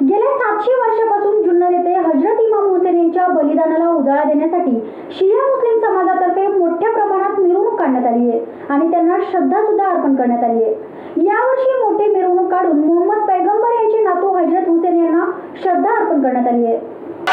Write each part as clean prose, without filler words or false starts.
गेल्या 700 वर्षापासून जुन्नर येथे हजरत इमाम हुसेन यांच्या बलिदानाला उजाळा देण्यासाठी शिया मुस्लिम समाजातर्फे मोठ्या प्रमाणात मिरवणूक काढण्यात आली आहे आणि त्यांना श्रद्धा सुद्धा अर्पण करण्यात आली आहे। यावर्षी मोठी मिरवणूक काढून मोहम्मद पैगंबर यांचे नातू हजरत हुसेन यांना श्रद्धा अर्पण करण्यात आली आहे।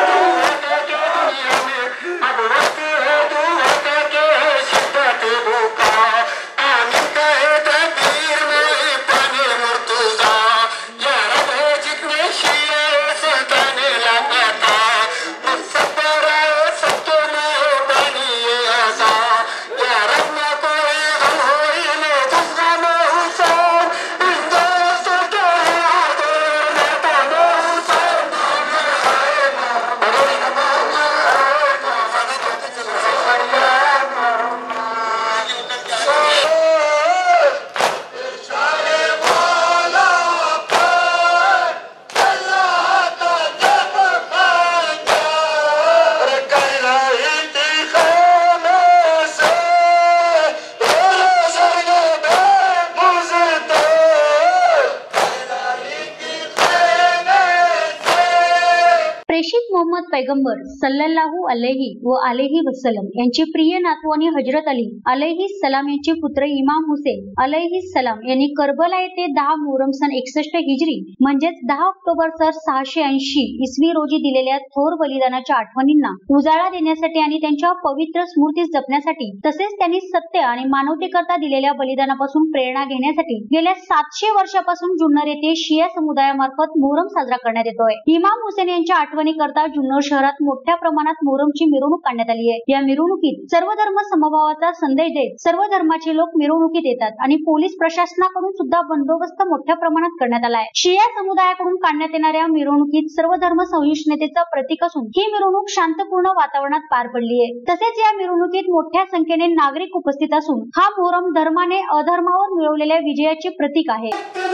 प्रेषित मोहम्मद पैगंबर सल्लल्लाहु अलैहि वसल्लम यांचे प्रिय नातू आणि हजरत अली अलैहि सलाम यांचे पुत्र इमाम हुसेन अलैहि सलाम यांनी करबला येथे 10 मुहर्रम सन 61 हिजरी म्हणजेच 10 ऑक्टोबर सन 680 इसवी रोजी दिलेल्या थोर बलिदानाच्या आठवणींना उजाळा देण्यासाठी आणि त्यांच्या पवित्र स्मृती जपण्यासाठी तसेच त्यांनी सत्य आणि मानवतेकरता दिलेल्या बलिदानापासून प्रेरणा घेण्यासाठी गेल्या 700 वर्षापासून जुन्नर येथे शिया समुदायामार्फत मुहर्रम साजरा करण्यात येतोय। इमाम हुसेन यांच्या आठवणीकरता जुन्नर शहरात मोठ्या प्रमाणात मुहर्रमची मिरवणूक काढण्यात आली आहे। या मिरवणुकीत सर्व धर्म समभावाचा संदेश देत सर्व धर्माचे लोक मिरवणुकीत येतात आणि पोलीस प्रशासनाकडून सुद्धा बंदोबस्त मोठ्या प्रमाणात करण्यात आला आहे। शिया समुदायाकडून काढण्यात येणाऱ्या मिरवणुकीत सर्व धर्म सहिष्णुतेचं प्रतीक असून ही मिरवणूक शांतपूर्ण वातावरणात पार पडली आहे। तसेच या मिरवणुकीत मोठ्या संख्येने नागरिक उपस्थित असून हा मुहर्रम धर्माने अधर्मावर मिळवलेल्या विजयाचे प्रतीक आहे।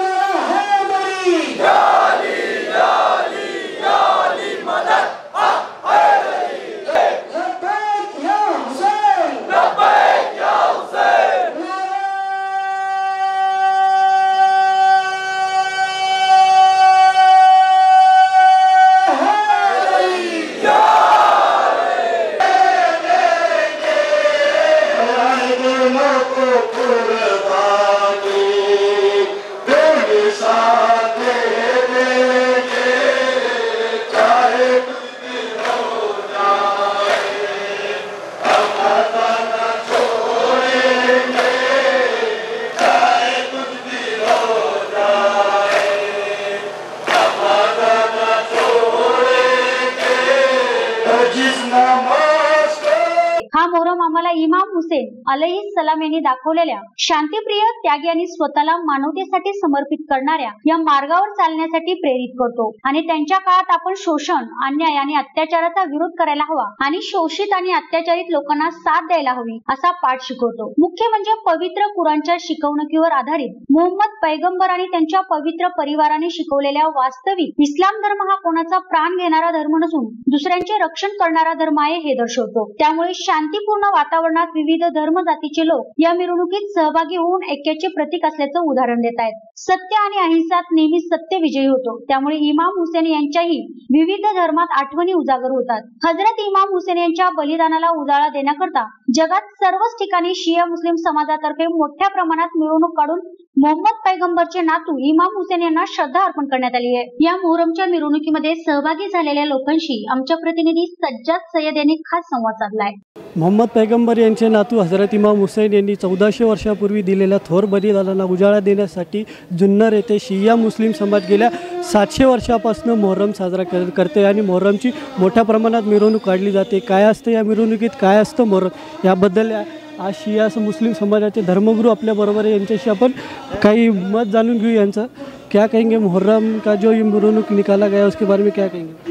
हा मोहरम आम्हाला इमाम हुसेन अलैहि सलाम यांनी दाखवलेल्या शांतीप्रिय त्यागी आणि स्वतःला मानवतेसाठी समर्पित करणाऱ्या या मार्गावर चालण्यासाठी प्रेरित करतो आणि त्यांच्या काळात आपण शोषण, अन्याय आणि अत्याचाराचा विरोध करायला हवा आणि शोषित आणि अत्याचारित लोकांना साथ द्यायला हवी असा पाठ शिकवतो। मुख्य म्हणजे पवित्र कुराणच्या शिकवणुकीवर आधारित मोहम्मद पैगंबर आणि त्यांच्या पवित्र परिवाराने शिकवलेल्या वास्तविक इस्लाम धर्म हा कोणाचा प्राण घेणारा धर्म नसून दुसऱ्यांचे रक्षण करणारा धर्म आहे हे दर्शवतो। त्यामुळे शांतीपूर्ण वातावरणात विविध धर्म जातीचे लोक या मिरवणुकीत सहभागी होऊन ऐक्याचे प्रतीक असल्याचं उदाहरण देत आहेत। सत्य आणि अहिंसात नेहमी सत्य विजयी होतो, त्यामुळे इमाम हुसेन यांच्याही विविध धर्मात आठवणी उजागर होतात। हजरत इमाम हुसेन यांच्या बलिदानाला उजाळा देण्याकरता जगात सर्वच ठिकाणी शिया मुस्लिम समाजातर्फे मोठ्या प्रमाणात मिरवणूक काढून मोहम्मद पैगंबरचे नातू इमाम हुसेन यांना श्रद्धा अर्पण करण्यात आली आहे। या मुहर्रमच्या मिरवणुकीमध्ये सहभागी झालेल्या लोकांशी आमच्या प्रतिनिधी सज्जाद सय्यद यांनी खास संवाद साधलाय। मोहम्मद पैगंबर यांचे नातू हजरत इमाम हुसेन यांनी 1400 वर्षापूर्वी दिलेल्या थोर बलिदानाला उजाळा देण्यासाठी जुन्नर येथे शिया मुस्लिम समाज गेल्या 700 वर्षापासून मोहर्रम साजरा करते आणि मोहर्रमची मोठ्या प्रमाणात मिरवणूक काढली जाते। काय असतं या मिरवणुकीत, काय असतं मोहर्रम, याबद्दल आज शिया मुस्लिम समाजाचे धर्मगुरू आपल्याबरोबर आहे। यांच्याशी आपण काही मत जाणून घेऊ यांचं। क्या कहेंगे मुहर्रम का जो ये मिरवणूक निकाला गया उसके बारे में क्या कहेंगे?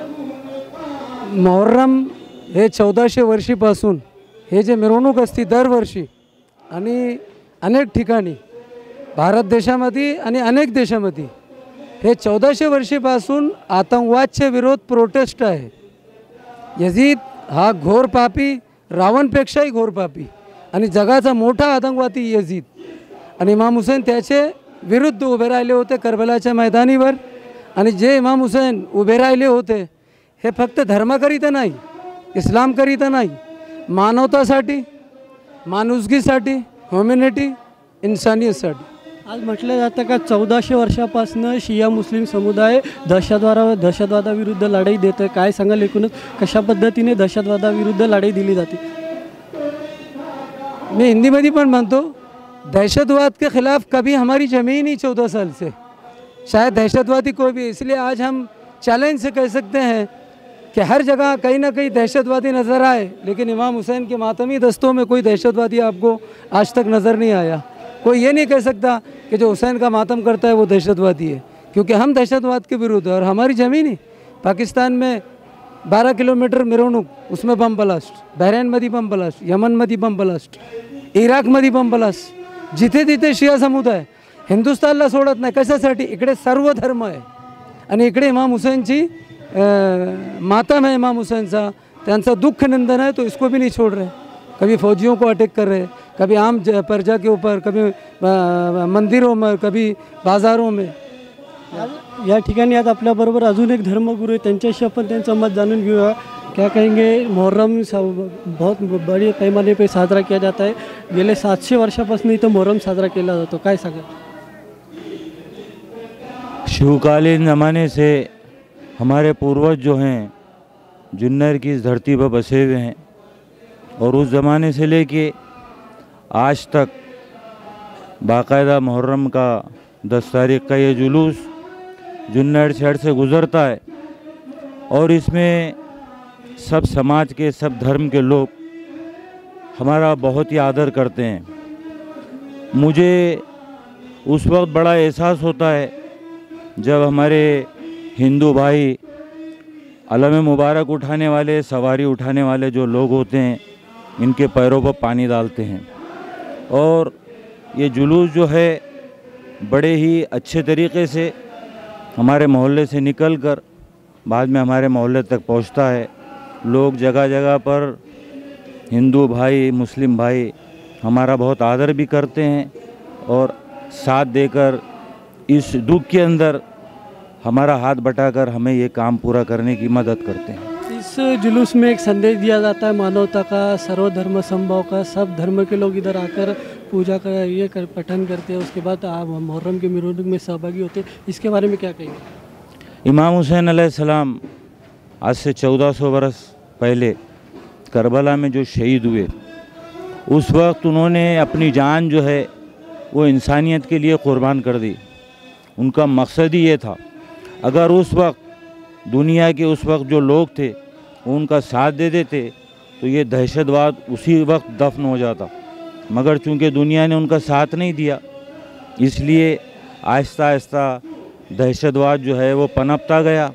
मुहर्रम हे 1400 वर्षीपासून हे जे मिरवणूक असते दरवर्षी आणि अनेक ठिकाणी भारत देशामध्ये आणि अनेक देशामध्ये हे 1400 वर्षीपासून आतंकवादचे विरोध प्रोटेस्ट आहे। यजीद हा घोर पापी, रावणपेक्षाही घोर पापी आणि जगाचा मोठा आतंकवादी यजीद आणि इमाम हुसेन त्याचे विरुद्ध उभे राहिले होते करबलाच्या मैदानीवर आणि जे इमाम हुसेन उभे राहिले होते हे फक्त धर्माकरिता नाही, इस्लामकरिता नाही, मानवतासाठी, माणुसकीसाठी, ह्युमॅनिटी, इन्सानियतसाठी. आज म्हटलं जातं का 1400 वर्षापासून शिया मुस्लिम समुदाय दहशतवादाविरुद्ध लढाई देतं. काय सांगाल एकूणच कशा पद्धतीने दहशतवादाविरुद्ध लढाई दिली जाते? मैं हिंदी में पण मानतो, दहशतवाद के खिलाफ कभी हमारी जमी ही नहीं 14 साल से, शायद दहशतवादी कोई भी. इसलिए आज हम चैलेंज से कह सकते हैं कि हर जगह कहीं ना कहीं दहशतवादी नज़र आए, लेकिन इमाम हुसैन के मातमी दस्तों में कोई दहशतवादी आपको आज तक नज़र नहीं आया. कोई ये नहीं कह सकता कि जो हुसैन का मातम करता है वो दहशतवादी है, क्योंकि हम दहशतवाद के विरुद्ध है. और हमारी ज़मीन ही पाकिस्तान में 12 किलोमीटर मिरवणूक, उसमें बम ब्लास्ट, बहरेनमध्ये बम ब्लास्ट, यमनमध्ये बम ब्लास्ट, इराकमध्ये बम ब्लास्ट, जिथे तिथे शिया समुदाय हिंदुस्थानला सोडत नाही. कशासाठी? इकडे सर्व धर्म आहे आणि इकडे इमाम हुसैनची मातम है, इमाम हुसैनचा त्यांचा दुःख निंदन है, तो इसको भी नहीं छोड़ रहे. कभी फौजियों को अटैक कर रहे, कभी आम प्रजा के ऊपर, कभी मंदिरों में, कभी बाजारों में. या ठिकाणी आज आपल्याबरोबर अजून एक धर्मगुरू आहे, त्यांच्याशी आपण त्यांचं मत जाणून घेऊया. क्या कहेंगे? मुहर्रम बहुत बड़े पैमाने पे साजरा किया जाता है. गेले 700 वर्षापासून इथं मुहर्रम साजरा केला जातो. काय सांगा? शिवकालीन ज़माने से हमारे पूर्वज जो हैं जुन्नर की इस धरती पर बसे हुए हैं, और उस ज़माने से लेके आज तक बाकायदा मुहर्रम का 10 तारीख का ये जुलूस जुन्नर शहर से गुज़रता है. और इसमें सब समाज के, सब धर्म के लोग हमारा बहुत ही आदर करते हैं. मुझे उस वक्त बड़ा एहसास होता है जब हमारे हिंदू भाई अलम मुबारक उठाने वाले, सवारी उठाने वाले जो लोग होते हैं, इनके पैरों पर पानी डालते हैं. और ये जुलूस जो है बड़े ही अच्छे तरीक़े से हमारे मोहल्ले से निकलकर बाद में हमारे मोहल्ले तक पहुंचता है. लोग जगह जगह पर, हिंदू भाई, मुस्लिम भाई हमारा बहुत आदर भी करते हैं और साथ देकर इस दुख के अंदर हमारा हाथ बटाकर हमें ये काम पूरा करने की मदद करते हैं. इस जुलूस में एक संदेश दिया जाता है मानवता का, सर्वधर्म समभाव का. सब धर्म के लोग इधर आकर पूजा कर पठन करते हैं, उसके बाद मुहर्रम के मिरोनुक में सहभागी होते हैं. इसके बारे में क्या कहेंगे? इमाम हुसैन अलैहिस्सलाम आज से 1400 बरस पहले करबला में जो शहीद हुए, उस वक्त उन्होंने अपनी जान जो है वो इंसानियत के लिए क़ुर्बान कर दी. उनका मकसद ही ये था. अगर उस वक्त दुनिया के उस वक्त जो लोग थे वो उनका साथ दे देते तो ये दहशतवाद उसी वक्त दफन हो जाता. मगर चूँकि दुनिया ने उनका साथ नहीं दिया, इसलिए आहिस्ता आहिस्ता दहशतवाद जो है वो पनपता गया.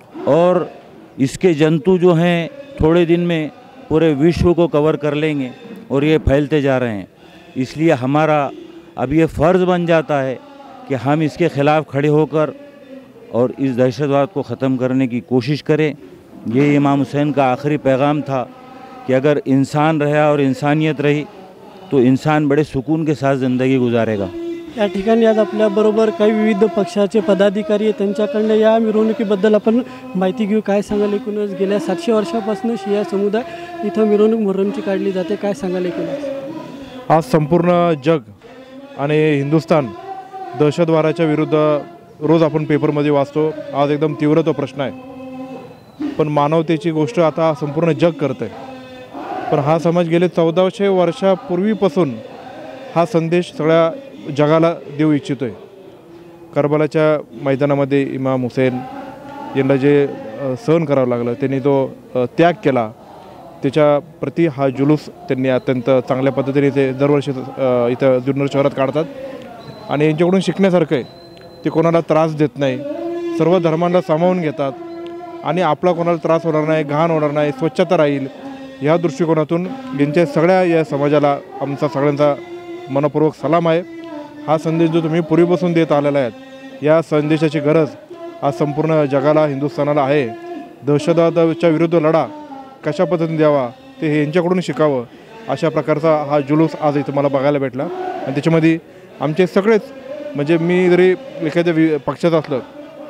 और इसके जंतु जो हैं थोड़े दिन में पूरे विश्व को कवर कर लेंगे और ये फैलते जा रहे हैं. इसलिए हमारा अब ये फ़र्ज़ बन जाता है कि हम इसके ख़िलाफ़ खड़े होकर और इस दहशतवाद को ख़त्म करने की कोशिश करें. ये इमाम हुसैन का आखिरी पैगाम था कि अगर इंसान रहा और इंसानियत रही तो इंसान बड़े सुकून के साथ ज़िंदगी गुजारेगा. या ठिकाणी आज आपल्याबरोबर काही विविध पक्षाचे पदाधिकारी आहेत, त्यांच्याकडनं या मिरवणुकीबद्दल आपण माहिती घेऊ. काय सांगाल एकूणच गेल्या 700 वर्षापासून शिया समुदाय इथं मिरवणूक मुहर्रमची काढली जाते. काय सांगाल एकूणच? आज संपूर्ण जग आणि हिंदुस्थान दहशतवादाच्या विरुद्ध रोज आपण पेपरमध्ये वाचतो. आज एकदम तीव्र तो प्रश्न आहे, पण मानवतेची गोष्ट आता संपूर्ण जग करतं आहे. पण हा समाज गेले 1400 वर्षापूर्वीपासून हा संदेश सगळ्या जगाला देऊ इच्छितो आहे. करबलाच्या मैदानामध्ये इमाम हुसेन यांना जे सहन करावं लागलं, त्यांनी जो त्याग केला, त्याच्याप्रती हा जुलूस त्यांनी अत्यंत चांगल्या पद्धतीने ते दरवर्षी इथं जुन्नर शहरात काढतात. आणि यांच्याकडून शिकण्यासारखं आहे. ते कोणाला त्रास देत नाही, सर्व धर्मांना सामावून घेतात आणि आपला कोणाला त्रास होणार नाही, घाण होणार नाही, स्वच्छता राहील, ह्या दृष्टिकोनातून यांच्या सगळ्या या समाजाला आमचा सगळ्यांचा मनपूर्वक सलाम आहे. हा संदेश जो तुम्ही पूर्वीपासून देत आलेला आहे, या संदेशाची गरज आज संपूर्ण जगाला, हिंदुस्थानाला आहे. दहशतवादाच्या विरुद्ध लढा कशा पद्धतीने द्यावा ते हे यांच्याकडून शिकावं, अशा प्रकारचा हा जुलूस आज इथं मला बघायला भेटला. आणि त्याच्यामध्ये आमचे सगळेच, म्हणजे मी जरी एखाद्या पक्षात असलं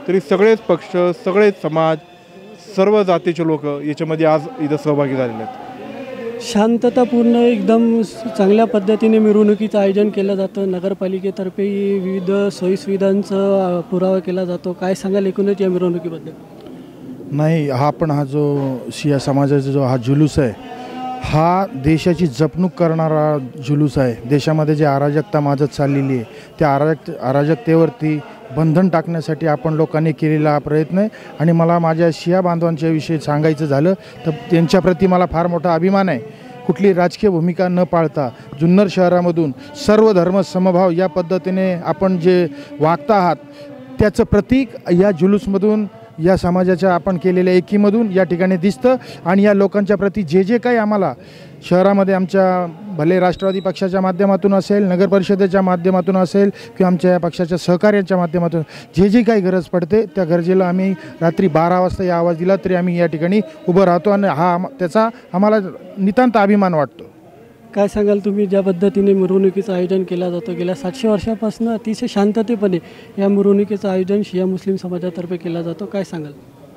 तरी सगळेच पक्ष, सगळेच समाज, सर्व जातीचे लोक याच्यामध्ये आज इथं सहभागी झालेले आहेत. शांततापूर्ण एकदम चांगल्या पद्धतीने मिरवणुकीचं आयोजन केलं जातं. नगरपालिकेतर्फे विविध सोयीसुविधांचा पुरावा केला जातो. काय सांगाल एकूणच या मिरवणुकीबद्दल? नाही, हा जो शिया समाजाचा जो हा जुलूस आहे, हा देशाची जपणूक करणारा जुलूस आहे. देशामध्ये जी अराजकता माजत चाललेली आहे, त्या अराजकतेवरती बंधन टाकण्यासाठी आपण लोकांनी केलेला हा प्रयत्न आहे. आणि मला माझ्या शिया बांधवांच्या विषयी सांगायचं झालं तर त्यांच्याप्रती मला फार मोठा अभिमान आहे. कुठली राजकीय भूमिका न पाळता जुन्नर शहरामधून सर्व धर्म समभाव या पद्धतीने आपण जे वागता आहात, त्याचं प्रतीक या जुलूसमधून, या समाजाच्या आपण केलेल्या एकीमधून या ठिकाणी दिसतं. आणि या लोकांच्या प्रती जे काही आम्हाला शहरामध्ये आमच्या भले राष्ट्रवादी पक्षाच्या माध्यमातून असेल, नगर परिषदेच्या माध्यमातून असेल किंवा आमच्या या पक्षाच्या सहकार्याच्या माध्यमातून जे काही गरज पडते, त्या गरजेला आम्ही रात्री 12 वाजता या आवाज दिला तरी आम्ही या ठिकाणी उभं राहतो. आणि त्याचा आम्हाला नितांत अभिमान वाटतो. काय सांगाल तुम्ही, ज्या पद्धतीने मिरवणुकीचं आयोजन केलं जातं, गेल्या 700 वर्षापासून अतिशय शांततेपणे या मिरवणुकीचं आयोजन शिया मुस्लिम समाजातर्फे केलं जातो, काय सांगाल?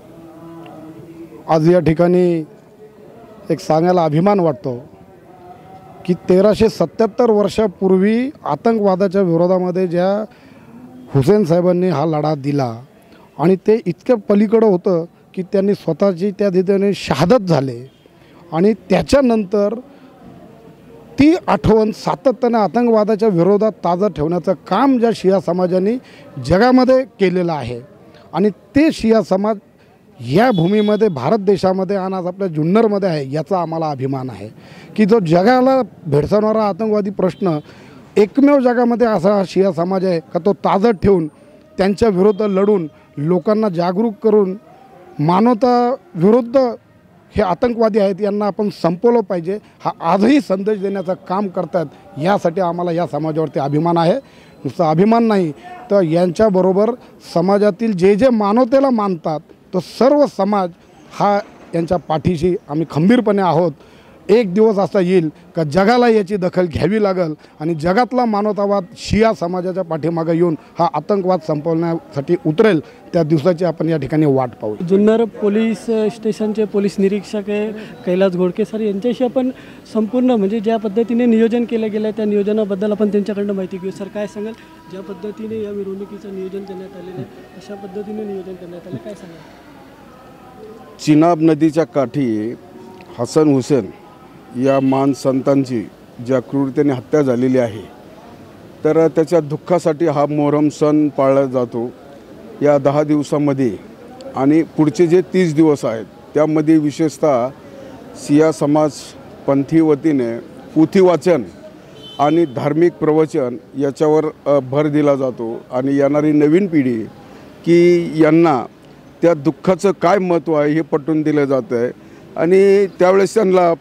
आज या ठिकाणी एक सांगायला अभिमान वाटतो की 1377 वर्षापूर्वी आतंकवादाच्या विरोधामध्ये ज्या हुसेन साहेबांनी हा लढा दिला आणि ते इतक्या पलीकडं होतं की त्यांनी स्वतःची त्या ठिकाणी शहादत झाले. आणि त्याच्यानंतर ती आठवण सातत्याने आतंकवादाच्या विरोधात ताजं ठेवण्याचं काम ज्या शिया समाजाने जगामध्ये केलेलं आहे, आणि ते शिया समाज या भूमीमध्ये, भारत देशामध्ये आणि आज आपल्या जुन्नरमध्ये आहे, याचा आम्हाला अभिमान आहे की जो जगाला भेडसावणारा आतंकवादी प्रश्न एकमेव जगामध्ये असा हा शिया समाज आहे का तो ताजं ठेवून त्यांच्या विरुद्ध लढून लोकांना जागरूक करून मानवता विरुद्ध हे आतंकवादी आहेत यांना आपण संपवलं पाहिजे, हा आजही संदेश देण्याचं काम करतात. यासाठी आम्हाला या समाजावरती अभिमान आहे. नुसतं अभिमान नाही तर यांच्याबरोबर समाजातील जे मानवतेला मानतात तो सर्व समाज हा यांच्या पाठीशी आम्ही खंबीरपणे आहोत. एक दिवस असा येईल का जगाला याची दखल घ्यावी लागेल आणि जगातला मानवतावाद शिया समाजाच्या पाठीमागे येऊन हा आतंकवाद संपवण्यासाठी उतरेल. त्या दिवसाची आपण या ठिकाणी वाट पाहू. जुन्नर पोलीस स्टेशनचे पोलीस निरीक्षक कैलास घोडके सर यांच्याशी आपण संपूर्ण म्हणजे ज्या पद्धतीने नियोजन केलं गेलं आहे त्या नियोजनाबद्दल आपण त्यांच्याकडनं माहिती घेऊ. सर, काय सांगाल, ज्या पद्धतीने या मिरवणुकीचं नियोजन करण्यात आलेलं आहे अशा पद्धतीने नियोजन करण्यात आलं, काय सांगाल? चिनाब नदीच्या काठी हसन हुसेन या मान संतांची ज्या क्रूरतेने हत्या झालेली आहे, तर त्याच्या दुःखासाठी हा मोहरम सण पाळला जातो. या 10 दिवसामध्ये आणि पुढचे जे 30 दिवस आहेत त्यामध्ये विशेषतः सिया समाज पंथी वतीने पोथी वाचन आणि धार्मिक प्रवचन याच्यावर भर दिला जातो. आणि येणारी नवीन पिढी की यांना त्या दुःखाचं काय महत्त्व आहे हे पटवून दिलं जातं आहे. आणि त्यावेळेस त्यांना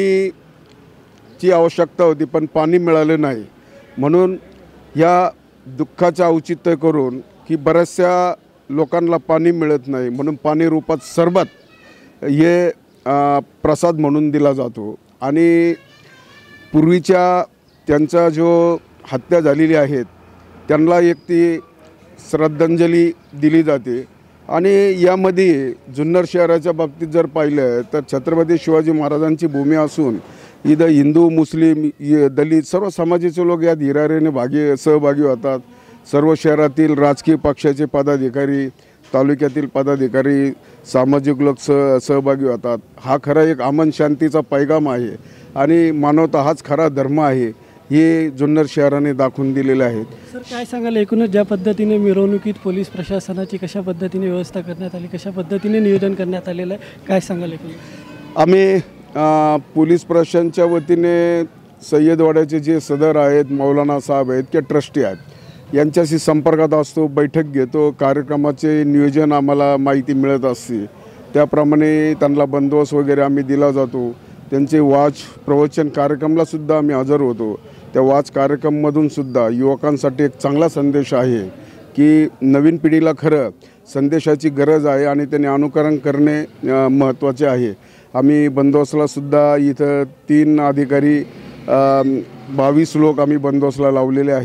पाणीची आवश्यकता होती पण पाणी मिळालं नाही, म्हणून या दुःखाचं औचित्य करून की बऱ्याचशा लोकांना पाणी मिळत नाही म्हणून पाणी रूपात सरबत हे प्रसाद म्हणून दिला जातो. आणि पूर्वीच्या त्यांचा जो हत्या झालेली आहेत त्यांना एक ती श्रद्धांजली दिली जाते. आणि यामध्ये जुन्नर शहराच्या बाबतीत जर पाहिलं तर छत्रपती शिवाजी महाराजांची भूमी असून इथं हिंदू, मुस्लिम, दलित सर्व समाजाचे लोक यात हिरारीने सहभागी होतात. सर्व शहरातील राजकीय पक्षाचे पदाधिकारी, तालुक्यातील पदाधिकारी, सामाजिक लोक सहभागी होतात. हा खरा एक अमन शांतीचा पैगाम आहे आणि मानवता हाच खरा धर्म आहे हे जुन्नर शहराने दाखवून दिलेले आहेत. सर, काय सांगाल, एकूणच ज्या पद्धतीने मिरवणुकीत पोलीस प्रशासनाची कशा पद्धतीने व्यवस्था करण्यात आली, कशा पद्धतीने नियोजन करण्यात आलेलं आहे, काय सांगाल एकूणच? आम्ही पोलीस प्रशासनाच्या वतीने सय्यदवाड्याचे जे सदर आहेत, मौलाना साहेब आहेत किंवा ट्रस्टी आहेत, यांच्याशी संपर्कात असतो, बैठक घेतो, कार्यक्रमाचे नियोजन आम्हाला माहिती मिळत असते. त्याप्रमाणे त्यांना बंदोबस्त वगैरे आम्ही दिला जातो. त्यांचे वाच प्रवचन कार्यक्रमालासुद्धा आम्ही हजर होतो. त्या वाच कार्यक्रममधूनसुद्धा युवकांसाठी एक चांगला संदेश आहे की नवीन पिढीला खरं संदेशाची गरज आहे आणि त्याने अनुकरण करणे महत्त्वाचे आहे. आम्ही बंदोबस्तलासुद्धा इथं 3 अधिकारी 22 लोक आम्ही बंदोबस्तला लावलेले आहेत.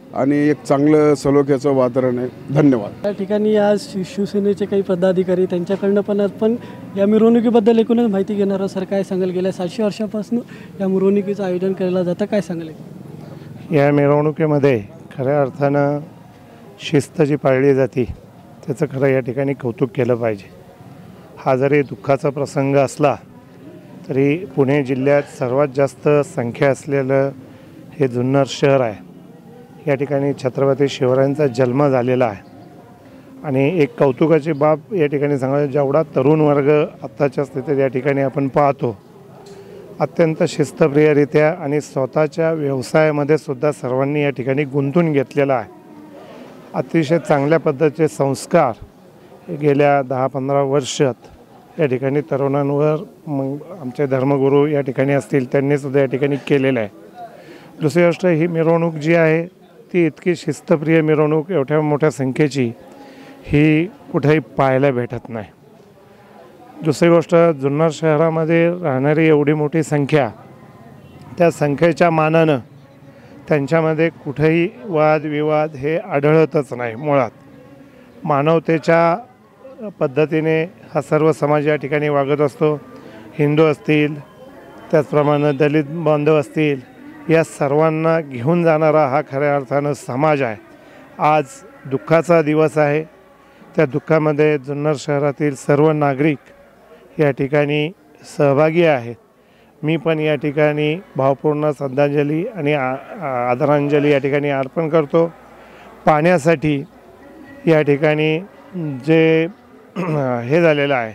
आणि एक चांगलं सलोख्याचं वातावरण आहे. धन्यवाद. त्या ठिकाणी आज शिवसेनेचे काही पदाधिकारी त्यांच्याकडनं पण आपण या मिरवणुकीबद्दल एकूणच माहिती घेणार आहोत. सर, काय सांगाल? गेल्या 700 वर्षापासून या मिरवणुकीचं आयोजन केलं जातं, काय सांगाल? या मिरवणुकीमध्ये खऱ्या अर्थानं शिस्त जी पाळली जाते त्याचं खरं या ठिकाणी कौतुक केलं पाहिजे. हा जरी दुःखाचा प्रसंग असला तरी पुणे जिल्ह्यात सर्वात जास्त संख्या असलेलं हे जुन्नर शहर आहे. या ठिकाणी छत्रपती शिवरायांचा जन्म झालेला आहे आणि एक कौतुकाची बाब या ठिकाणी सांगायचं, जेवढा तरुण वर्ग आत्ताच्या स्थितीत या ठिकाणी आपण पाहतो, अत्यंत शिस्तप्रियरित्या आणि स्वतःच्या व्यवसायामध्ये सुद्धा सर्वांनी या ठिकाणी गुंतून घेतलेला आहे. अतिशय चांगल्या पद्धतीचे संस्कार गेल्या 10-15 वर्षात या ठिकाणी तरुणांवर मग आमचे धर्मगुरू या ठिकाणी असतील त्यांनीसुद्धा या ठिकाणी केलेलं आहे. दुसरी गोष्ट, ही मिरवणूक जी आहे ती इतकी शिस्तप्रिय मिरवणूक एवढ्या मोठ्या संख्येची ही कुठेही पाहायला भेटत नाही. दुसरी गोष्ट, जुन्नर शहरामध्ये राहणारी एवढी मोठी संख्या, त्या संख्येच्या मानानं त्यांच्यामध्ये कुठेही वादविवाद हे आढळतच नाही. मुळात मानवतेच्या पद्धतीने हा सर्व समाज या ठिकाणी वागत असतो. हिंदू असतील, त्याचप्रमाणे दलित बांधव असतील, या सर्वांना घेऊन जाणारा हा खऱ्या अर्थानं समाज आहे. आज दुःखाचा दिवस आहे. त्या दुःखामध्ये जुन्नर शहरातील सर्व नागरिक या ठिकाणी सहभागी आहेत. मी पण या ठिकाणी भावपूर्ण श्रद्धांजली आणि आदरांजली या ठिकाणी अर्पण करतो. पाण्यासाठी या ठिकाणी जे हे झालेलं आहे,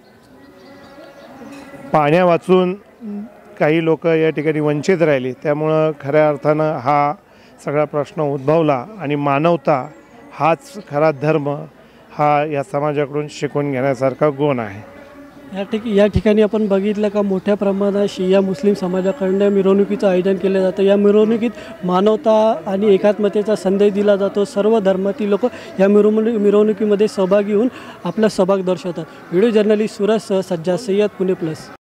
पाण्या वाचून काही लोक या ठिकाणी वंचित राहिली, त्यामुळं खऱ्या अर्थानं हा सगळा प्रश्न उद्भवला आणि मानवता हाच खरा धर्म हा या समाजाकडून शिकून घेण्यासारखा गुण आहे. या ठिकाणी आपण बघितलं का मोठ्या प्रमाणात शिया मुस्लिम समाजाकडनं मिरवणुकीचं आयोजन केलं जातं. या मिरवणुकीत मानवता आणि एकात्मतेचा संदेश दिला जातो. सर्व धर्मातील लोक या मिरवणुकीमध्ये सहभागी होऊन आपला सहभाग दर्शवतात. व्हिडिओ जर्नलिस्ट सूरज सह सज्जाद सय्यद, पुणे प्लस.